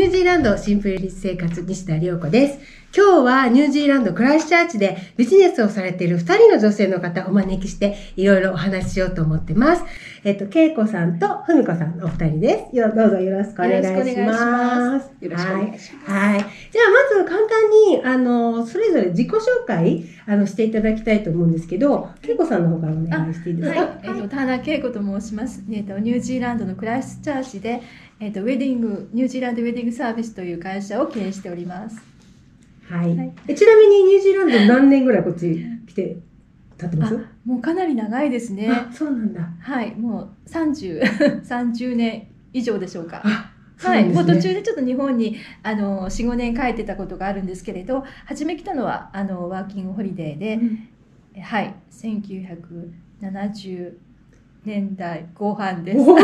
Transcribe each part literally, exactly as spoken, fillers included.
ュージーランドシンプル生活西田涼子です。今日はニュージーランドクライストチャーチでビジネスをされているふたりの女性の方をお招きしていろいろお話ししようと思ってます。えっと、けいこさんとふみこさんのお二人です。よどうぞよろしくお願いします。 よろしくお願いします。よろしくお願いします。 はい。はい。じゃあまず簡単に、あの、それぞれ自己紹介、あの、していただきたいと思うんですけど、けいこさんの方からお願いしていいですか？ はい。えっと、田中恵子と申します。えっと、ニュージーランドのクライストチャーチで、えっと、ウェディング、ニュージーランドウェディングサービスという会社を経営しております。 はい。はい、えちなみにニュージーランド何年ぐらいこっち来て経ってます？ もうかなり長いですね。 あ、そうなんだ。 はい。もうさんじゅう、さんじゅうねん以上でしょうか。 あ、 はい、もう途中でちょっと日本にあのよん、ごねん帰ってたことがあるんですけれど、初め来たのはあのワーキングホリデーで、うん、はい、せんきゅうひゃくななじゅうねんだいこう半です。えー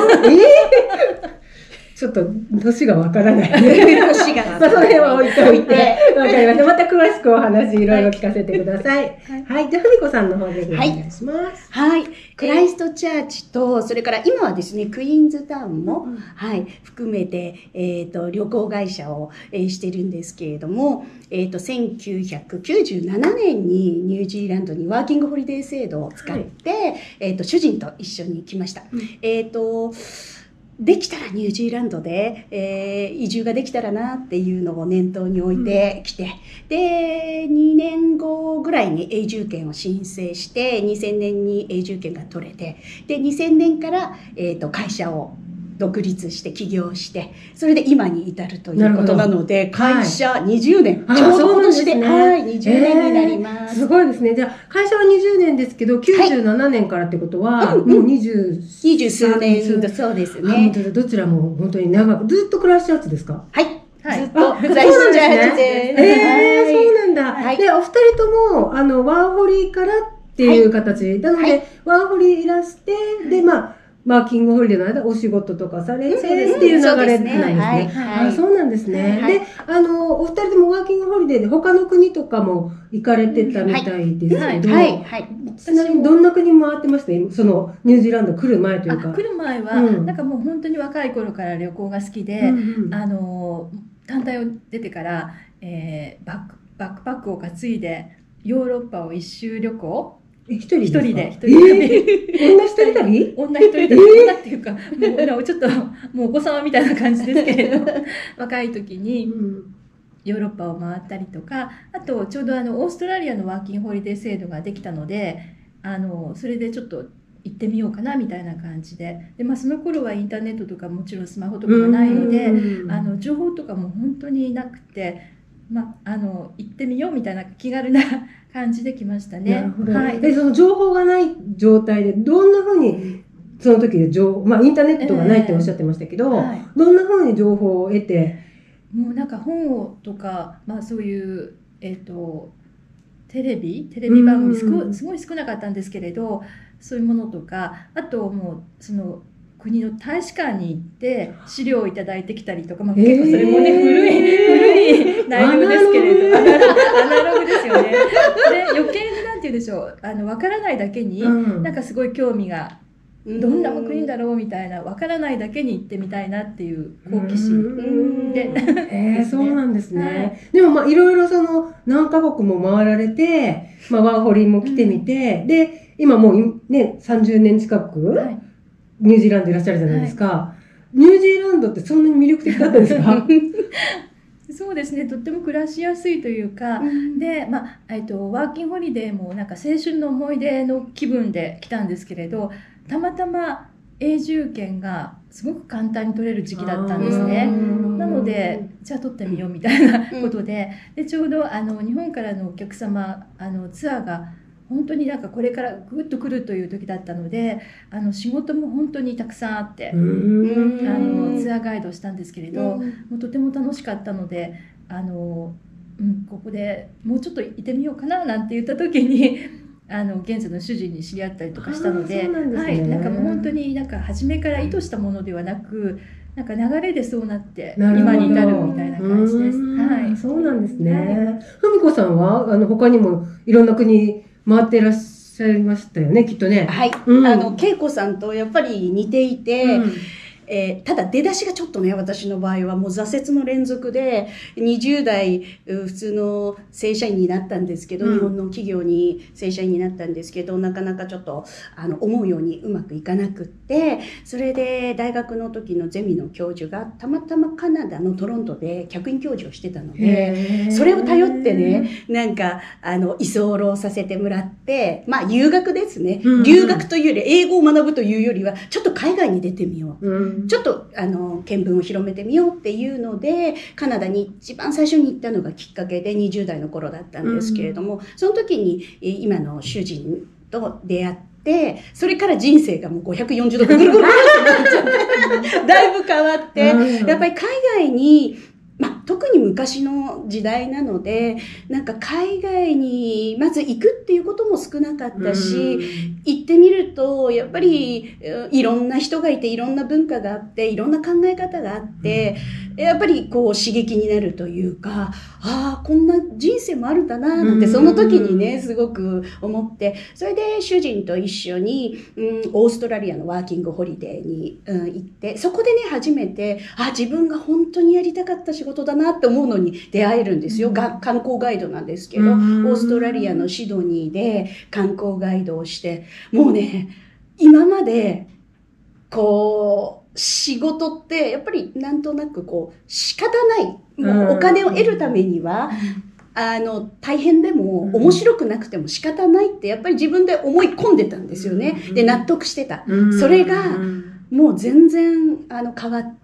ちょっと年がわからない。 年が。 まあその辺は置いておいて、わかりました。また詳しくお話いろいろ聞かせてください。はい。はい、じゃあふみこさんの方でお願いします。 はい。はい、クライストチャーチと、それから今はですね、クイーンズタウンも、うん、はい、含めて、えっと、旅行会社を、えー、してるんですけれども、えっと、せんきゅうひゃくきゅうじゅうななねんにニュージーランドにワーキングホリデー制度を使って、はい、えっと、主人と一緒に来ました。うん、えっと、できたらニュージーランドで、えー、移住ができたらなっていうのを念頭に置いてきて、うん、でにねんごぐらいに永住権を申請してにせんねんに永住権が取れて、でにせんねんから、えーと、会社を独立して起業して、それで今に至るということなので、会社にじゅうねん、はい、ちょうど今年で、ね、はい、にじゅうねんになります。 えー、すごいですね。じゃあ会社はにじゅうねんですけど、きゅうじゅうななねんからってことは、はい、もうにじゅう、 にじゅうすうねん、そうですね。 どちらも本当に長く、ずっとクライストチャーチですか？ はい。 はい、 ずっとクライストチャーチで。 えー、そうなんだ。はい、で、お二人とも、あの、ワーホリからっていう形。はい、なので、はい、ワーホリいらして、で、まあ、ワーキングホリデーの間お仕事とかされてっていう流れなんですね。あ、そうなんですね。で、あの、お二人ともワーキングホリデーで他の国とかも行かれてたみたいですけど、ちなみにどんな国回ってました？そのニュージーランド来る前というか。 来る前は、なんかもう本当に若い頃から旅行が好きで、あの、団体を出てから、えー、バック、バックパックを担いでヨーロッパを一周旅行一人で一人で。 一人で。女一人旅？ 女一人旅。女っていうか、もうちょっと、もうお子様みたいな感じですけれど、若い時にヨーロッパを回ったりとか、あとちょうどあのオーストラリアのワーキングホリデー制度ができたので、あの、それでちょっと行ってみようかなみたいな感じで。で、まあその頃はインターネットとかもちろんスマホとかがないので、あの、情報とかも本当になくて、まあ、あの、行ってみようみたいな気軽な感じで来ましたね。 なるほど。はい。で、その情報がない状態で、どんなふうに、その時で情、まあ、インターネットがないっておっしゃってましたけど、えーはい、どんなふうに情報を得て、 もうなんか本をとか、まあそういう、えっと、テレビテレビ番組すご、すごい少なかったんですけれど、そういうものとか、あともう、その、国の大使館に行って資料をいただいてきたりとか、まあ、結構それもね、えー、古い、古い内容ですけれど、アナログ、アナログですよね。で、余計になんて言うんでしょう、あの、わからないだけに、うん、なんかすごい興味が、どんな国だろうみたいな、わからないだけに行ってみたいなっていう好奇心で。 えー、そうなんですね。はい、でもまあ、いろいろその、何カ国も回られて、まあ、ワーホリも来てみて、うん、で、今もうね、さんじゅうねん近く、はい、ニュージーランドいらっしゃるじゃないですか。はい、ニュージーランドってそんなに魅力的だったんですか？ そうですね、とっても暮らしやすいというか、うん、で、まあ、えっと、ワーキングホリデーもなんか青春の思い出の気分で来たんですけれど、たまたま永住権がすごく簡単に取れる時期だったんですね。なので、じゃあ取ってみようみたいなことで、でちょうどあの日本からのお客様、あのツアーが本当になんかこれからぐっと来るという時だったので、あの仕事も本当にたくさんあって、あのツアーガイドをしたんですけれど、もうとても楽しかったので、あの、うん、ここでもうちょっといてみようかななんて言った時に、あの現在の主人に知り合ったりとかしたので、はい、なんかもう本当になんか初めから意図したものではなく、なんか流れでそうなって今に至るみたいな感じです。はい、 そうなんですね。ふみこさんはあの他にもいろんな国回ってらっしゃいましたよね、きっとね。 はい。うん、あの恵子さんとやっぱり似ていて、うん、 えー、ただ出だしがちょっとね、私の場合はもう挫折の連続で、にじゅう代普通の正社員になったんですけど、うん、日本の企業に正社員になったんですけど、なかなかちょっとあの思うようにうまくいかなくって、それで大学の時のゼミの教授がたまたまカナダのトロントで客員教授をしてたので、それを頼ってね、なんかあの居候させてもらって、まあ留学ですね、うんうん、留学というより英語を学ぶというよりはちょっと海外に出てみよう、うん、ちょっとあの見聞を広めてみようっていうのでカナダに一番最初に行ったのがきっかけでにじゅう代の頃だったんですけれども、うん、その時に今の主人と出会ってで、それから人生がもうごひゃくよんじゅうどぐるぐるぐるってなっちゃってだいぶ変わって、うん、やっぱり海外に、まあ、特に昔の時代なのでなんか海外にまず行くっていうことも少なかったし、うん、行ってみるとやっぱりいろんな人がいていろんな文化があっていろんな考え方があって、うん、やっぱりこう刺激になるというか、ああこんな人生もあるんだななんてその時にねすごく思って、それで主人と一緒に、うん、オーストラリアのワーキングホリデーに、うん、行って、そこでね初めてあ自分が本当にやりたかった仕事だなって思うのに出会えるんですよ、うん、が観光ガイドなんですけど、オーストラリアのシドニーで観光ガイドをして、もうね今までこう仕事ってやっぱりなんとなくこう仕方ない、もうお金を得るためには、うん、あの大変でも面白くなくても仕方ないってやっぱり自分で思い込んでたんですよね、うん、で納得してた、うん、それがもう全然あの変わって、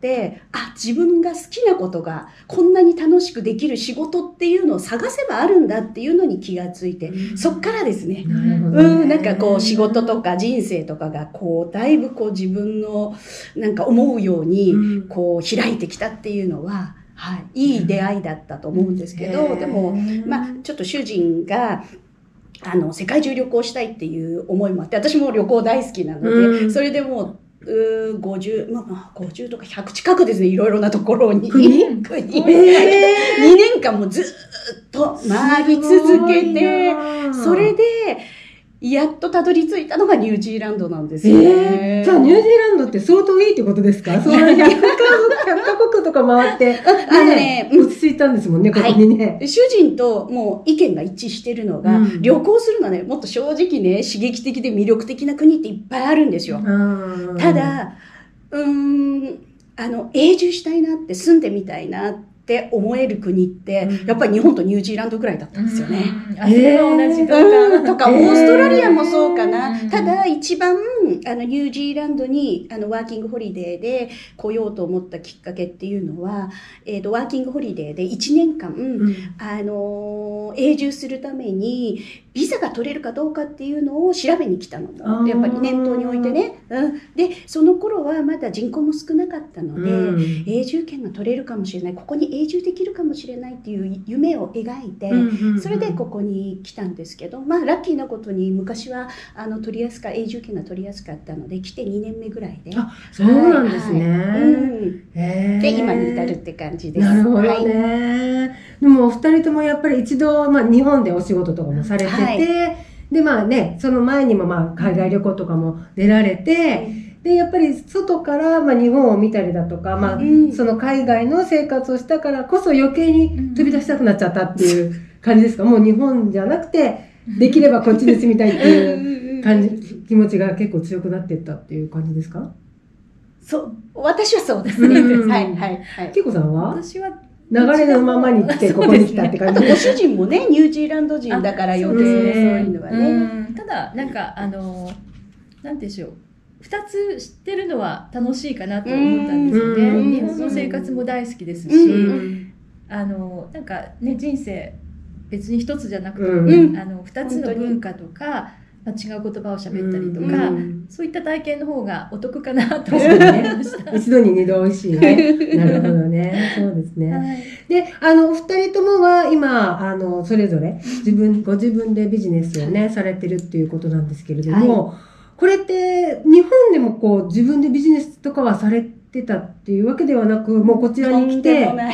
あ自分が好きなことがこんなに楽しくできる仕事っていうのを探せばあるんだっていうのに気がついて、うん、そっからですね、うん、なんかこう仕事とか人生とかがこうだいぶこう自分のなんか思うようにこう開いてきたっていうのは、はい、いい出会いだったと思うんですけど、でもまあちょっと主人があの世界中旅行したいっていう思いもあって、私も旅行大好きなので、うん、それでもううごじゅう、まあ、ごじゅうとかひゃく近くですね、いろいろなところに。国国、えー、にねんかんもずっと回り続けて、それで、やっとたどり着いたのがニュージーランドなんですよね。 えー、じゃあニュージーランドって相当いいってことですか？そんなひゃくカ国とか回って、あのね、落ち着いたんですもんね、ここにね。 はい、主人ともう意見が一致してるのが、うん、旅行するのはね、もっと正直ね、刺激的で魅力的な国っていっぱいあるんですよ。ただ、うーん、あの、永住したいなって、住んでみたいなって、って思える国って、うん、やっぱり日本とニュージーランドぐらいだったんですよね。 うん、あ、それは同じとか、 うん、とか、オーストラリアもそうかな。ただ、一番、あの、ニュージーランドに、あの、ワーキングホリデーで来ようと思ったきっかけっていうのは、えっと、ワーキングホリデーでいちねんかん、うん、あの、永住するために、ビザが取れるかどうかっていうのを調べに来たの。やっぱり念頭に置いてね。うん、で、その頃はまだ人口も少なかったので、うん、永住権が取れるかもしれない。ここに永住できるかもしれないっていう夢を描いて、それでここに来たんですけど、まあラッキーなことに昔はあの取りやすか永住権が取りやすかったので来てにねんめぐらいで、 あ、そうなんですね。はいはい、うん、 で今に至るって感じです。 なるほどね。はい、でもお二人ともやっぱり一度、まあ、日本でお仕事とかもされてて、はい、でまあねその前にもまあ海外旅行とかも出られて。はいでやっぱり外から、まあ、日本を見たりだとか、まあうん、その海外の生活をしたからこそ余計に飛び出したくなっちゃったっていう感じですか？もう日本じゃなくてできればこっちに住みたいっていう感じ気持ちが結構強くなっていったっていう感じですか？ そう私はそうですね。はいはいはい。 けいこさんは？ 私は流れのままに来てここに来たって感じで。ご主人もねニュージーランド人だから余計そういうのはね。 ただなんかあのなんでしょう。ふたつ知ってるのは楽しいかなと思ったんですよね。日本の生活も大好きですし、あのなんかね人生別に一つじゃなくて、うん、あのふたつの文化とか、まあ、違う言葉を喋ったりとか、うん、そういった体験の方がお得かなと思いました。 一度に二度美味しいね。なるほどね。そうですね。はい、で、あのお二人ともは今あのそれぞれ自分ご自分でビジネスをねされてるっていうことなんですけれども。はい、これって日本でもこう自分でビジネスとかはされてたっていうわけではなく、もうこちらに来て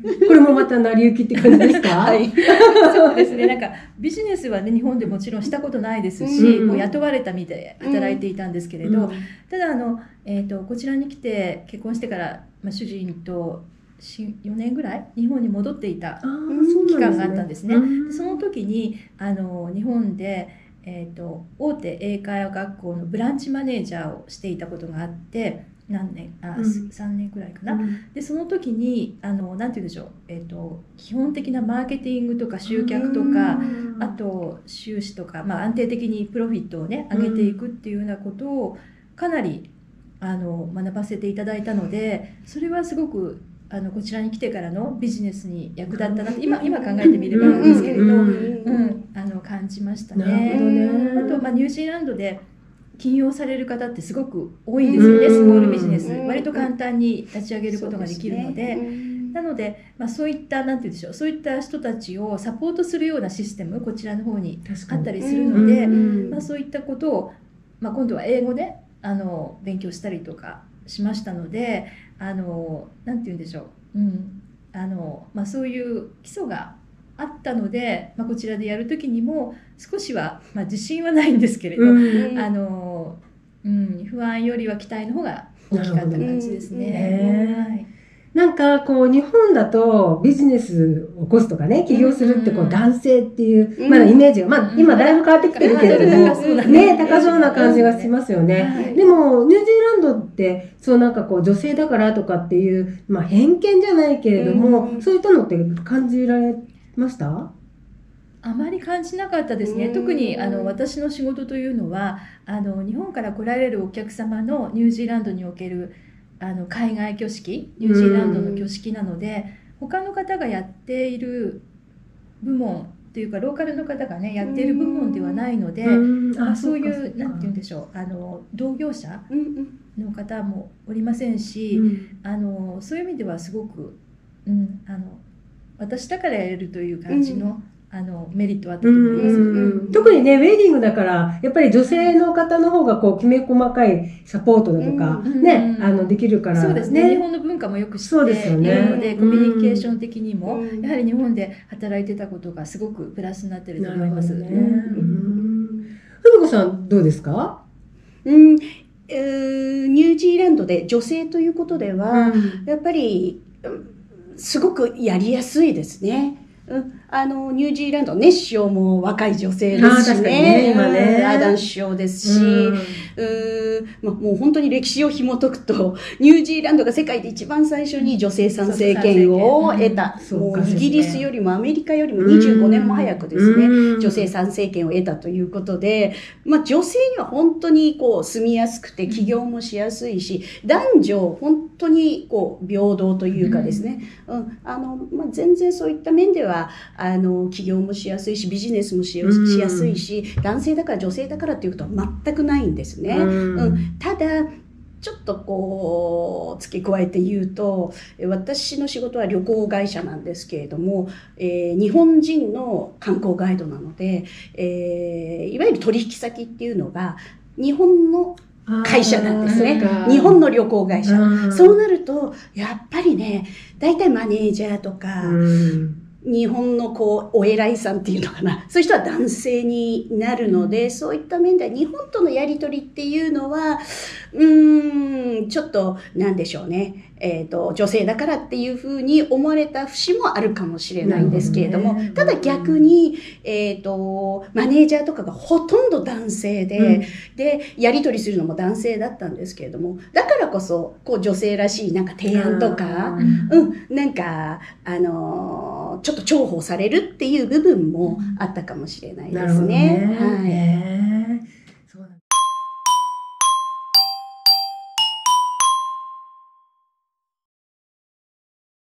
これもまた成り行きって感じですか？ はい。 そうですね。なんかビジネスはね日本でもちろんしたことないですし、 うん、 もう雇われた身で働いていたんですけれど、 うん、 ただあのえっとこちらに来て結婚してからまあ主人とよねんぐらい日本に戻っていた期間があったんですね。でその時にあの日本でえっと大手英会話学校のブランチマネージャーをしていたことがあって。何年あ、うん、さんねんくらいかな、うん、でその時にあのなんて言うんでしょう、えーと、基本的なマーケティングとか集客とか、うん、あと収支とか、まあ、安定的にプロフィットをね上げていくっていうようなことをかなりあの学ばせていただいたので、それはすごくあのこちらに来てからのビジネスに役立ったなって今、今考えてみればなんですけれど、うん、あの感じましたね。 なるほどね。 あと、まあ、ニュージーランドで起業される方ってすごく多いんですよね。スモールビジネス割と簡単に立ち上げることができるので、なので、まあ、そういったなんて言うんでしょう、そういった人たちをサポートするようなシステムこちらの方にあったりするので、まあ、そういったことを、まあ、今度は英語であの勉強したりとかしましたので、あのなんて言うんでしょう、うんあのまあ、そういう基礎があったので、まあ、こちらでやる時にも少しは、まあ、自信はないんですけれど、うんあのうん、不安よりは期待の方が大きかった感じですね。はい、 なんかこう日本だとビジネスを起こすとかね起業するってこう男性っていうまだイメージが、まあ、今だいぶ変わってきてるけれども、ね、高そうな感じがしますよね。でもニュージーランドってそうなんかこう女性だからとかっていう、まあ、偏見じゃないけれども、そういったのって感じられました？ あまり感じなかったですね。特にあの私の仕事というのはあの日本から来られるお客様のニュージーランドにおけるあの海外挙式、ニュージーランドの挙式なので、他の方がやっている部門というかローカルの方がねやっている部門ではないので、まあ、そういうなんて言うんでしょう、あの同業者の方もおりませんし、あのそういう意味ではすごく、うん、あの私だからやれるという感じの、うんあのメリットはあったと思います。うんうん、 特にねウェディングだからやっぱり女性の方の方がこうきめ細かいサポートだとか、うん、ね、うん、あのできるから、 そうですね。日本の文化もよく知っているので、ね、コミュニケーション的にも、うん、やはり日本で働いてたことがすごくプラスになっていると思います。ね。 ふみこさんどうですか？ うん、えー、ニュージーランドで女性ということでは、うん、やっぱりすごくやりやすいですね。うん、あのニュージーランドね、首相も若い女性ですし ね, ね, 今ねアーダン首相ですし、うんうまあ、もう本当に歴史を紐解くとニュージーランドが世界で一番最初に女性参政権を得た、うん、もうイギリスよりもアメリカよりもにじゅうごねんも早くですね、うん、女性参政権を得たということで、まあ、女性には本当にこう住みやすくて起業もしやすいし、男女本当にこう平等というかですね、うんあのまあ、全然そういった面ではあの起業もしやすいしビジネスもしやすいし、男性だから女性だからということは全くないんですね。うんうん、ただちょっとこう付け加えて言うと、私の仕事は旅行会社なんですけれども、えー、日本人の観光ガイドなので、えー、いわゆる取引先っていうのが日本の会社なんですね。日本の旅行会社。そうなるとやっぱりね、大体マネージャーとか、うん日本のこうお偉いさんっていうのかな、そういう人は男性になるので、うん、そういった面では日本とのやり取りっていうのはうーんちょっとなんでしょうね、えーと、女性だからっていうふうに思われた節もあるかもしれないんですけれども、ね、ただ逆に、えーと、マネージャーとかがほとんど男性で、うん、でやり取りするのも男性だったんですけれども、だからこそこう女性らしいなんか提案とか、うん、なんかあのー、ちょっと重宝されるっていう部分もあったかもしれないですね。 なるほどね。はい。